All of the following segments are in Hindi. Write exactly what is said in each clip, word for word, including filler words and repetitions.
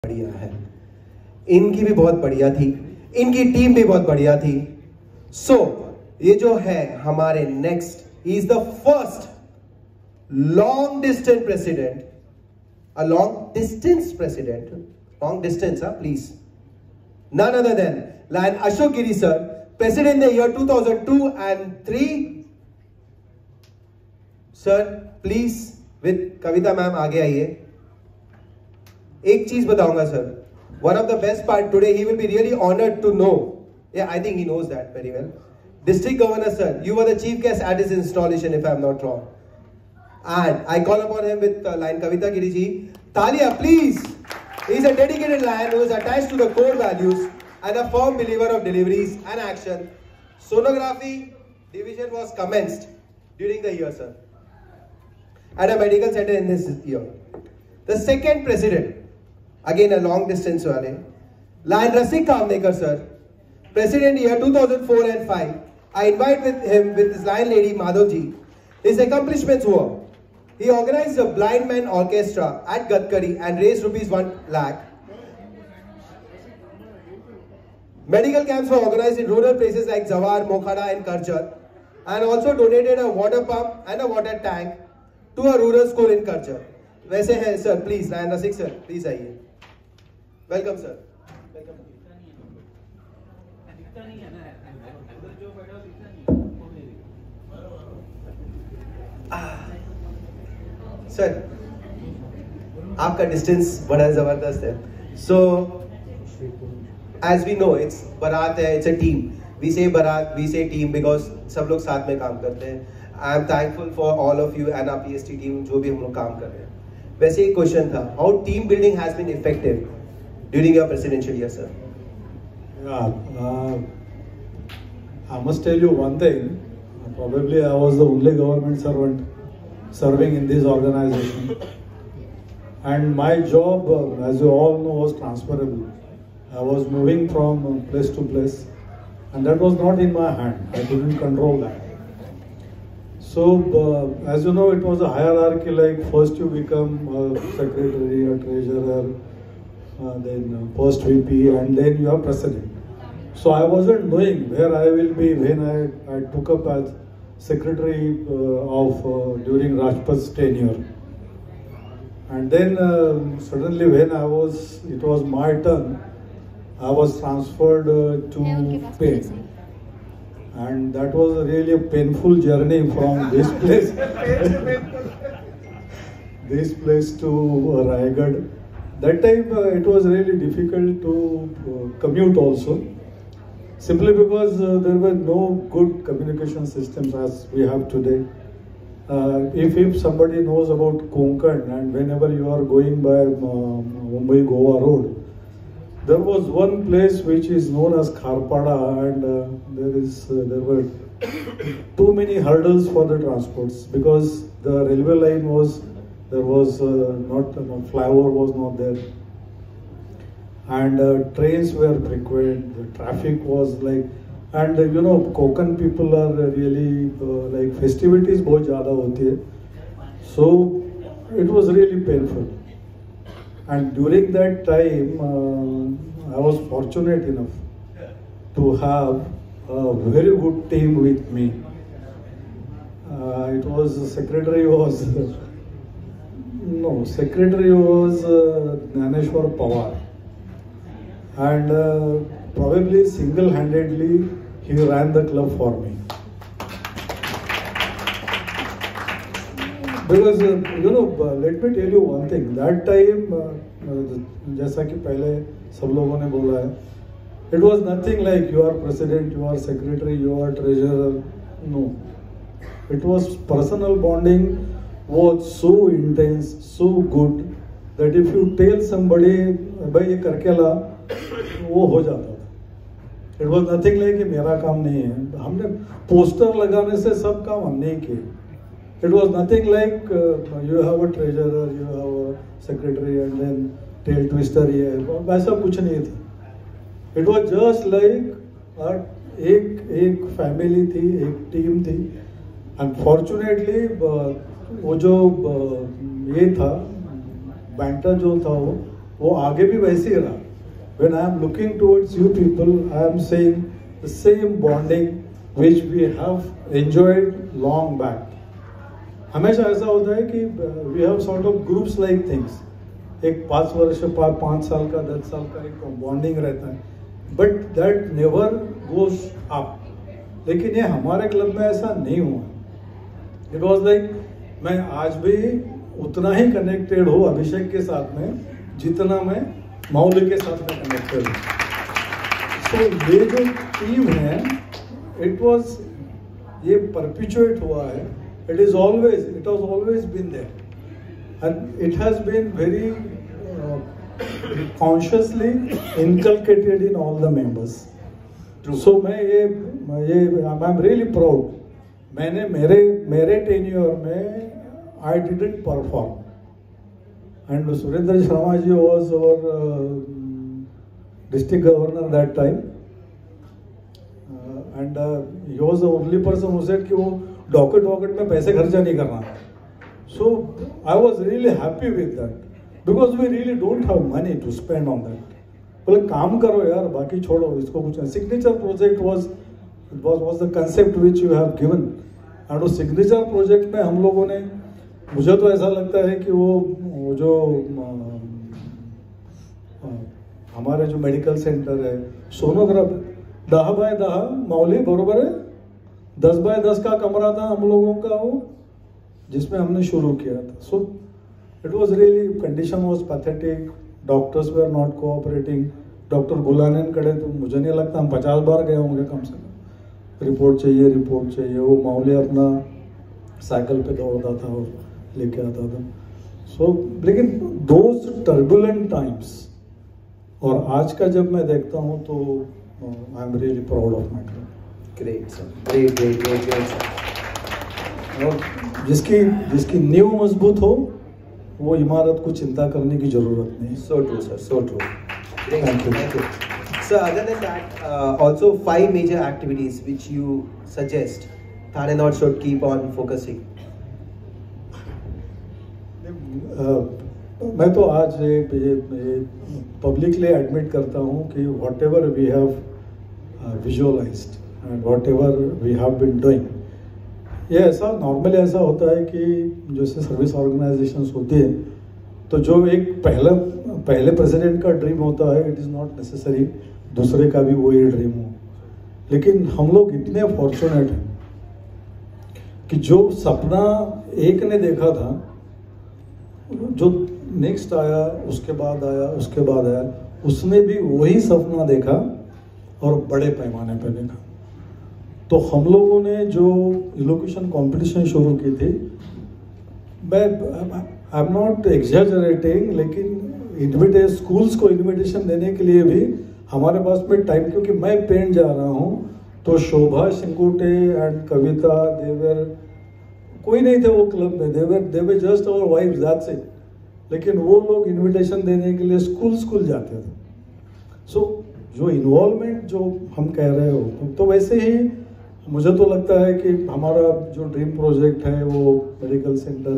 बढ़िया है, इनकी भी बहुत बढ़िया थी, इनकी टीम भी बहुत बढ़िया थी। सो so, ये जो है हमारे next, he is the first long distance president, a long distance president, long distance हाँ please, none other than Lion Ashok Giri sir, president in the year two thousand two and three. Sir, please with Kavita ma'am आगे आइए। एक चीज बताऊंगा sir, one of the best part today, he will be really honored to know, yeah I think he knows that very well, District Governor sir, you were the chief guest at his installation if I am not wrong, and I call upon him with uh, Lion Kavita Giri ji, Talia please. He is a dedicated lion who is attached to the core values and a firm believer of deliveries and action. Sonography division was commenced during the year, sir, at a medical center in this year. The second president, again a long distance wale, Lion Rasik Kamnekar, sir, president year two thousand four and five. I invite with him with his lion lady Madhavji. His accomplishments were, he organized a blind man orchestra at Gadkari and raised rupees one lakh. Medical camps were organized in rural places like Zawar, Mokhada and Karjar, and also donated a water pump and a water tank to a rural school in Karjar. वैसे हैं sir, please, Lion Rasik sir, please आइए. Welcome sir. Welcome. सर आपका डिस्टेंस बड़ा जबरदस्त है. So as we know it's बारात है, इट्स अ टीम. वी से बारात, वी से टीम बिकॉज सब लोग साथ में काम करते हैं. I am thankful for all of you and our PST team जो भी हम लोग काम कर रहे हैं. वैसे एक क्वेश्चन था, how team building has been effective during your presidential year sir? I must tell you one thing, probably I was the only government servant serving in this organization, and my job, uh, as you all know, was transferable. I was moving from uh, place to place, and that was not in my hand. I couldn't control that. So, uh, as you know, it was a hierarchy, like first you become a secretary, a treasurer, uh, then uh, post V P, and then you are president. So I wasn't knowing where I will be when I, I took up as secretary uh, of uh, during Rajpat's tenure. And then uh, suddenly when I was, it was my turn, I was transferred uh, to Spain. And that was really a painful journey from this place, this place to uh, Raigad. That time uh, it was really difficult to uh, commute also. Simply because uh, there were no good communication systems as we have today. Uh, if, if somebody knows about Konkan, and whenever you are going by uh, Mumbai-Goa road, there was one place which is known as Kharpada, and uh, there is uh, there were too many hurdles for the transports because the railway line was, there was uh, not, uh, flyover was not there. And uh, trains were frequent, the traffic was like, and uh, you know, Konkan people are really uh, like festivities बहुत ज़्यादा होती है, so it was really painful. And during that time, uh, I was fortunate enough to have a very good team with me. Uh, it was secretary was no secretary was uh, Dhaneshwar Pawar. And uh, probably single-handedly he ran the club for me. Because uh, you know, uh, let me tell you one thing. That time, uh, जैसा कि पहले सब लोगों ने बोला है, it was nothing like you are president, you are secretary, you are treasurer. No, it was personal bonding was so intense, so good that if you tell somebody, भाई ये करके ला, वो हो जाता था. It was nothing like कि मेरा काम नहीं है. हमने पोस्टर लगाने से सब काम हमने ही किए. It was nothing like uh, you have a treasurer, you have a secretary, and then tail twister ये वैसा कुछ नहीं था. It was just like uh, एक एक family थी, एक team थी. Unfortunately uh, वो जो uh, ये था बैंटर जो था वो वो आगे भी वैसे ही रहा. When I am looking towards you people, I am saying the same bonding which we have enjoyed long back. हमेशा ऐसा होता है कि we have sort of groups like things. एक पाँच वर्ष पाँच साल का दस साल का एक बॉन्डिंग रहता है, but that never goes up. लेकिन ये हमारे क्लब में ऐसा नहीं हुआ. इट वॉज लाइक मैं आज भी उतना ही कनेक्टेड हूँ अभिषेक के साथ में जितना मैं मौली के साथ में कनेक्टेड हूँ. सो ये जो टीम है, इट वॉज ये परपिचुएट हुआ है. It is always it was always been there. And it has been very uh, consciously inculcated in all the members. True. So मैं ये ये I'm really proud. मैंने मेरे मेरे tenure में I didn't perform. And Surendra Sharma ji was our uh, district governor that time. Uh, and uh, he was the only person who said कि वो डॉकेट वॉकेट में पैसे खर्चा नहीं करना. So I was really happy with that because we really don't have money to spend on that. बोले काम करो यार, बाकी छोड़ो, इसको कुछ नहीं. Signature project was was was the concept which you have given. और उस सिग्नेचर प्रोजेक्ट में हम लोगों ने, मुझे तो ऐसा लगता है कि वो वो जो आ, हमारे जो मेडिकल सेंटर है, सोनोग्राफ दह बाय दह मौली बरोबर है, दस बाय दस का कमरा था हम लोगों का वो, जिसमें हमने शुरू किया था. So it was really, condition was pathetic. Doctors they are not cooperating. Doctor बुलाने कड़े तो मुझे नहीं लगता हम पचास बार गए होंगे कम से कम. रिपोर्ट चाहिए रिपोर्ट चाहिए. वो मौली अपना साइकिल पे दौड़ता था और लेके आता था. सो so, लेकिन दोज टर्बुलेंट टाइम्स, और आज का जब मैं देखता हूँ तो I am really proud of my club. Great sir, great great great great. और जिसकी जिसकी नींव मजबूत हो वो इमारत को चिंता करने की जरूरत नहीं. So true, sir. So true. Great. Thank you. Thank you. So other than that, uh, also five major activities which you suggest Thane North should keep on focusing. Uh, मैं तो आज ये, ये, ये पब्लिकली एडमिट करता हूँ कि whatever we have visualised and whatever we have been doing, ये ऐसा नॉर्मली ऐसा होता है कि जैसे सर्विस ऑर्गेनाइजेशंस होती है तो जो एक पहला पहले प्रेसिडेंट का ड्रीम होता है, इट इज़ नॉट नेसेसरी दूसरे का भी वही ड्रीम हो. लेकिन हम लोग इतने फॉर्चुनेट हैं कि जो सपना एक ने देखा था, जो नेक्स्ट आया उसके बाद आया उसके बाद आया, उसने भी वही सपना देखा और बड़े पैमाने पर देखा. तो हम लोगों ने जो इलोक्यूशन कंपटीशन शुरू की थी, मैं आई एम नॉट एग्जैजरेटिंग, लेकिन इन्विटे स्कूल्स को इन्विटेशन देने के लिए भी हमारे पास में टाइम, क्योंकि मैं पेन जा रहा हूँ तो शोभा शिंकुटे एंड कविता देवर कोई नहीं थे वो क्लब में. They were they were just our wives, that's it. लेकिन वो लोग इन्विटेशन देने के लिए स्कूल स्कूल जाते थे. सो so, जो इन्वॉल्वमेंट जो हम कह रहे हो, तो वैसे ही मुझे तो लगता है कि हमारा जो ड्रीम प्रोजेक्ट है वो मेडिकल सेंटर,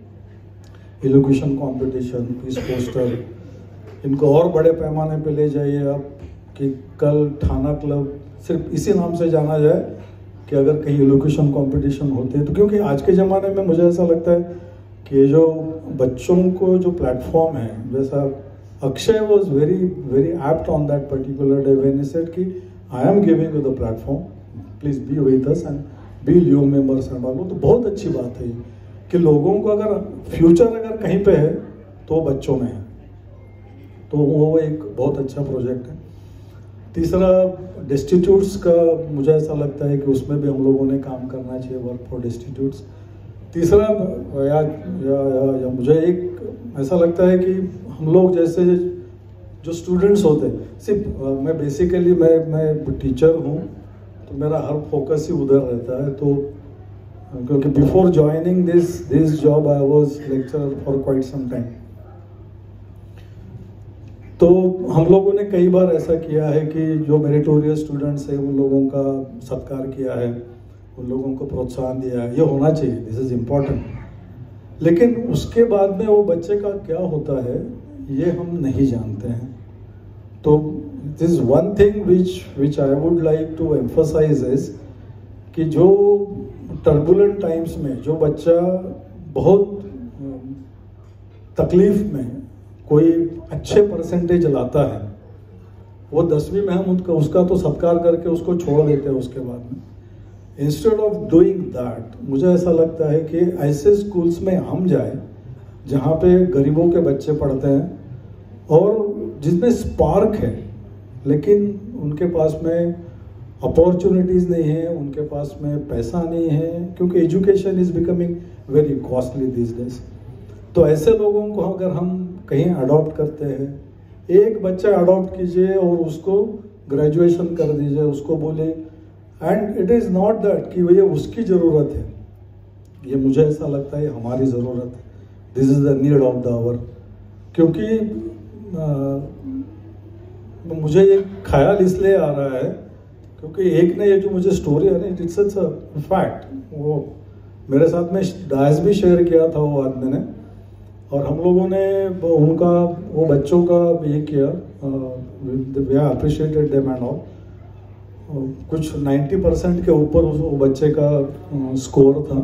एक इलोक्यूशन कंपटीशन, पीस पोस्टर, इनको और बड़े पैमाने पे ले जाइए आप कि कल थाना क्लब सिर्फ इसी नाम से जाना जाए कि अगर कहीं इलोक्यूशन कंपटीशन होते हैं तो. क्योंकि आज के ज़माने में मुझे ऐसा लगता है कि जो बच्चों को जो प्लेटफॉर्म है, जैसा Akshay was very very apt on that particular day when he said कि I am giving you the platform, please be with us and be your members and all. तो बहुत अच्छी बात है कि लोगों को अगर फ्यूचर अगर कहीं पे है तो वो बच्चों में है. तो वो एक बहुत अच्छा प्रोजेक्ट है. तीसरा डिस्टीट्यूट्स का, मुझे ऐसा लगता है कि उसमें भी हम लोगों ने काम करना चाहिए, वर्क फॉर डिस्टीट्यूट्स. तीसरा या, या, या, या मुझे एक ऐसा लगता है कि हम लोग जैसे जो स्टूडेंट्स होते हैं, सिर्फ मैं बेसिकली मैं मैं टीचर हूँ तो मेरा हर फोकस ही उधर रहता है. तो क्योंकि before joining this this job I was lecturer for quite some time. तो हम लोगों ने कई बार ऐसा किया है कि जो मेरिटोरियस स्टूडेंट्स हैं उन लोगों का सत्कार किया है, उन लोगों को प्रोत्साहन दिया है. ये होना चाहिए, दिस इज इम्पोर्टेंट. लेकिन उसके बाद में वो बच्चे का क्या होता है, ये हम नहीं जानते हैं। तो this one thing which which I would like to emphasise is कि जो टर्बुलेंट टाइम्स में जो बच्चा बहुत तकलीफ में कोई अच्छे परसेंटेज लाता है, वो दसवीं में हम उनका उसका तो सत्कार करके उसको छोड़ देते हैं उसके बाद में। इंस्टेड ऑफ डूइंग दैट, मुझे ऐसा लगता है कि ऐसे स्कूल्स में हम जाए जहाँ पे गरीबों के बच्चे पढ़ते हैं और जिसमें स्पार्क है, लेकिन उनके पास में अपॉर्चुनिटीज़ नहीं है, उनके पास में पैसा नहीं है, क्योंकि education is becoming very costly this days. तो ऐसे लोगों को अगर हम कहीं अडॉप्ट करते हैं, एक बच्चा अडॉप्ट कीजिए और उसको ग्रेजुएशन कर दीजिए, उसको बोले, and it is not that कि ये उसकी ज़रूरत है, ये मुझे ऐसा लगता है हमारी ज़रूरत है। This is the need of the hour. क्योंकि आ, मुझे ये ख्याल इसलिए आ रहा है क्योंकि एक ने ये जो मुझे स्टोरी है ना, इट्स अ फैक्ट, वो मेरे साथ में डायस भी शेयर किया था वो आदमी ने, और हम लोगों ने उनका वो बच्चों का ये किया, we appreciated them and all. कुछ नब्बे परसेंट के ऊपर वो बच्चे का स्कोर था।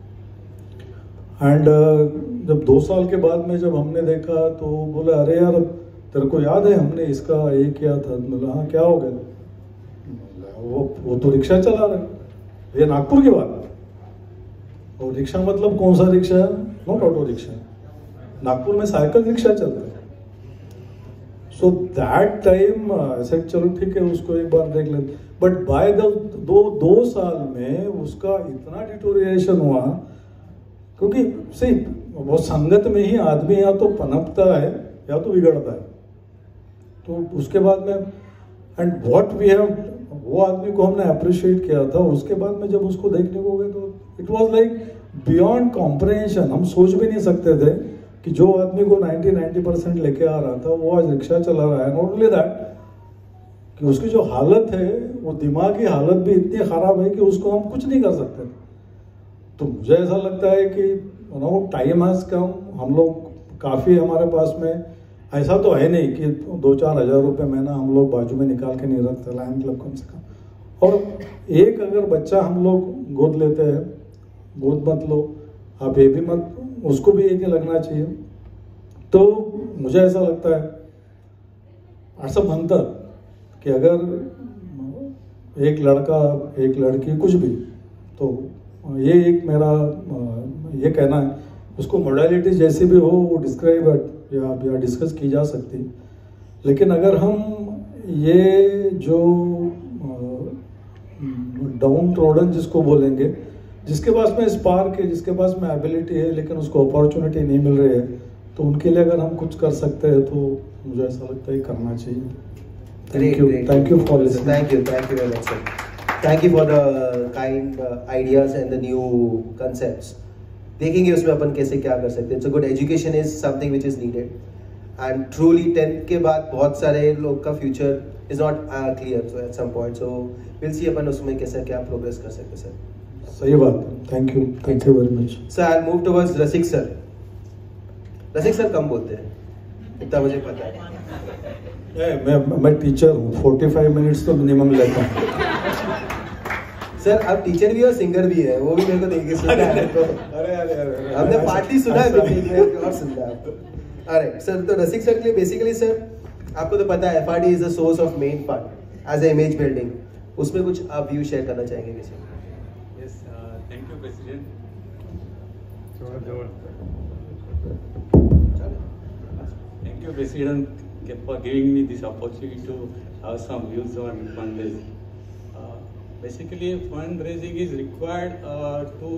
एंड जब दो साल के बाद में जब हमने देखा तो बोला, अरे यार तेरे को याद है हमने इसका ये किया था? बोला हाँ, क्या हो गया? वो वो तो रिक्शा चला रहा है, ये नागपुर की बात है। और रिक्शा मतलब कौन सा रिक्शा है? नॉट ऑटो रिक्शा, नागपुर में साइकिल रिक्शा चलता है। सो दैट टाइम ऐसे चलो ठीक है, उसको एक बार देख लेते, बट बाय द दो दो साल में उसका इतना डिटोरिएशन हुआ, क्योंकि सही वो संगत में ही आदमी या तो पनपता है या तो बिगड़ता है। तो उसके बाद में एंड व्हाट वी हैव, वो आदमी को हमने अप्रिशिएट किया था, उसके बाद में जब उसको देखने को गए तो it was like beyond comprehension. हम सोच भी नहीं सकते थे कि जो आदमी को नब्बे नब्बे परसेंट लेके आ रहा था वो आज रिक्शा चला रहा है। नॉट ओनली दैट, कि उसकी जो हालत है, वो दिमागी हालत भी इतनी खराब है कि उसको हम कुछ नहीं कर सकते। तो मुझे ऐसा लगता है कि you know time has come. हम लोग काफ़ी, हमारे पास में ऐसा तो है नहीं कि दो चार हज़ार रुपये महीना हम लोग बाजू में निकाल के नहीं रखते, लायन क्लब कम से कम। और एक अगर बच्चा हम लोग गोद लेते हैं, गोद मत लो आप, ये भी मत, उसको भी एक ही लगना चाहिए। तो मुझे ऐसा लगता है, असं म्हणतात कि अगर एक लड़का एक लड़की कुछ भी, तो ये एक मेरा ये कहना है, उसको मोडालिटी जैसी भी हो वो डिस्क्राइब या, या डिस्कस की जा सकती, लेकिन अगर हम ये जो डाउन ट्रोडन जिसको बोलेंगे, जिसके पास में स्पार्क है, जिसके पास में एबिलिटी है, लेकिन उसको अपॉर्चुनिटी नहीं मिल रही है, तो उनके लिए अगर हम कुछ कर सकते हैं तो मुझे ऐसा लगता है करना चाहिए। Thank you, thank you for listening. Thank you, thank you very much sir. Thank you for the kind ideas and the new concepts. देखेंगे उसमें अपन कैसे क्या कर सकते हैं। So good education is something which is needed, and truly tenth के बाद बहुत सारे लोग का future is not clear so at some point, so will see अपन उसमें कैसे क्या प्रोग्रेस कर सकते हैं सर। सही बात, thank you, thank you very much sir. I move towards Rasik sir. Rasik sir कम बोलते हैं, इतना मुझे पता है। ए, मैं मैं टीचर हूँ, पैंतालीस मिनट्स तो मिनिमम लेता हूँ। सर आप टीचर भी और सिंगर भी है, वो भी मेरे को देख के सुना है। तो अरे अरे अरे हमने पार्टी सुना है, और सुनना है आपको। अरे सर, तो रसिक सर के लिए बेसिकली सर आपको तो पता है FRD is the source of main part as a image building, उसमें कुछ आप व्यू शेयर करना चाहेंगे किसी? Yes, thank you president. Thank you, President, for giving me this opportunity to have some views on fundraising. Uh, basically, fundraising is required uh, to.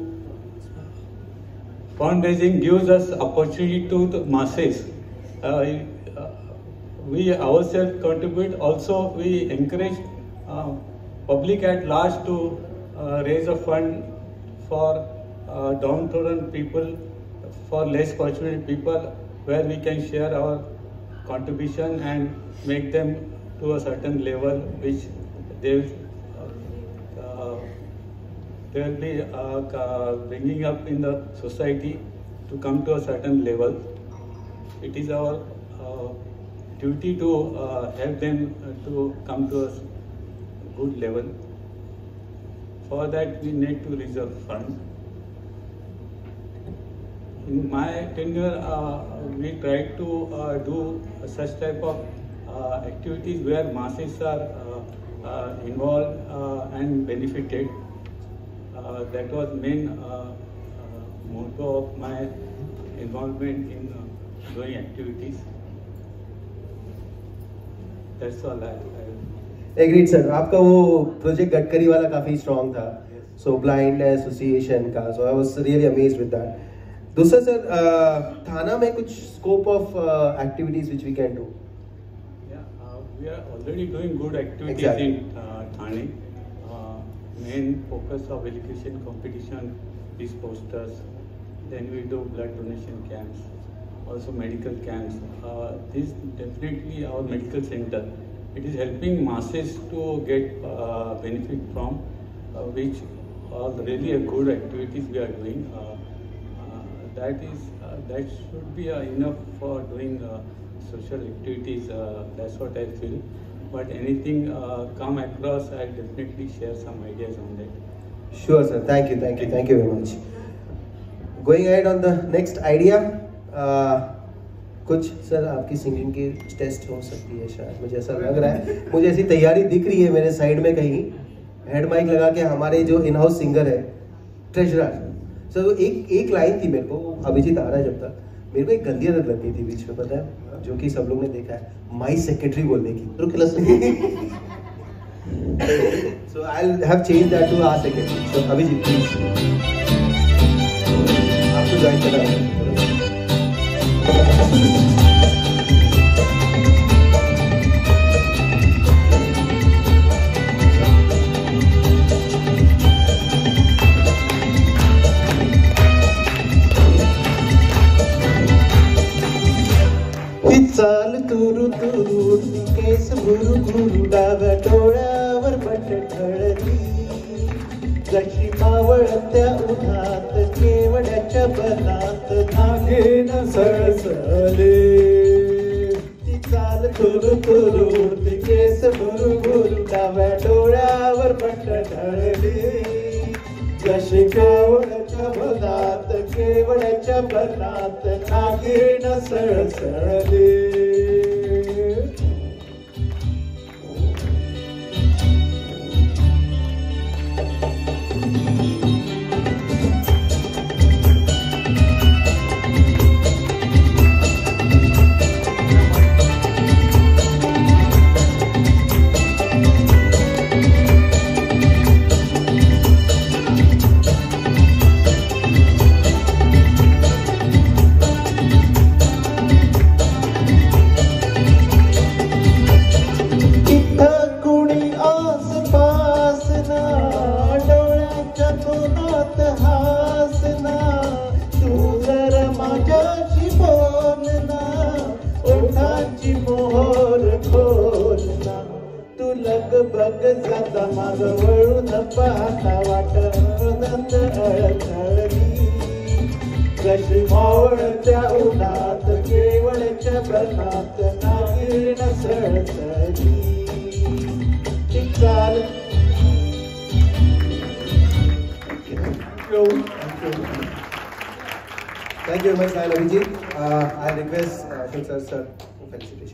Fundraising gives us opportunity to the masses. Uh, uh, we ourselves contribute. Also, we encourage uh, public at large to uh, raise a fund for uh, downtrodden people, for less fortunate people, where we can share our contribution and make them to a certain level which they will, uh, they will be uh, bringing up in the society to come to a certain level. It is our uh, duty to uh, help them uh, to come to a good level. For that, we need to reserve funds. In my tenure, uh, we tried to uh, do such type of uh, activities where masses are uh, uh, involved uh, and benefited. Uh, that was main uh, uh, motto of my involvement in uh, doing activities. That's all I. I agreed sir, आपका वो प्रोजेक्ट गडकरी वाला काफी स्ट्रॉन्ग था, सो ब्लाइंड एसोसिएशन का, so I was really amazed with that. दूसरा सर, थाना में कुछ scope of activities which we can do? We are already doing good activities exactly. in uh, Thane. Uh, main focus of education competition is posters. Then we do blood donation camps, also medical camps. Uh, this definitely our medical center. It is helping masses to get uh, benefit from, uh, which are really a good activities we are doing. Uh, uh, that is uh, that should be uh, enough for doing. Uh, social activities, uh, that's what I feel. But anything uh, come across, I definitely share some ideas on that. Sure sir, thank you, thank you, thank you very much. Going ahead on the next idea, uh, कुछ सर आपकी सिंगिंग की टेस्ट हो सकती है शायद, मुझे ऐसा लग रहा है, मुझे ऐसी तैयारी दिख रही है मेरे साइड में कहीं, हेड माइक लगा के हमारे जो इन हाउस सिंगर है ट्रेजरर सर, तो एक एक लाइन थी मेरे को, अभिजीत आ रहा है जब तक, मेरे को एक गंदी आदत लगती थी बीच में, पता है, जो कि सब लोग ने देखा है, माई सेक्रेटरी बोलने की. So I will have change that to our secretary. So Abhijeet please, आपको ज्वाइन करना है. चाल तुरु तुरु केस भुरु भुरु डाव्या डोळ्यावर बट ढळली, जशी मावळत्या उन्हात केवड्याच्या बनात नागेन सळसळले. ती चाल तुरु तुरु केस भुरु भुरु डाव्या डोळ्यावर बट ढळली, जशी केवड्याच्या बनात केवड्याच्या बनात नागेन सळसळले. बग जाता माझ वळून पाहता वाटत अळथळली, जशी मावळत्या उन्हात केवळच्या बनात नागीण सळसळली. ती चाल. Thank you very much, Abhijit. Uh, I request uh, Ashok sir, sir, felicitations.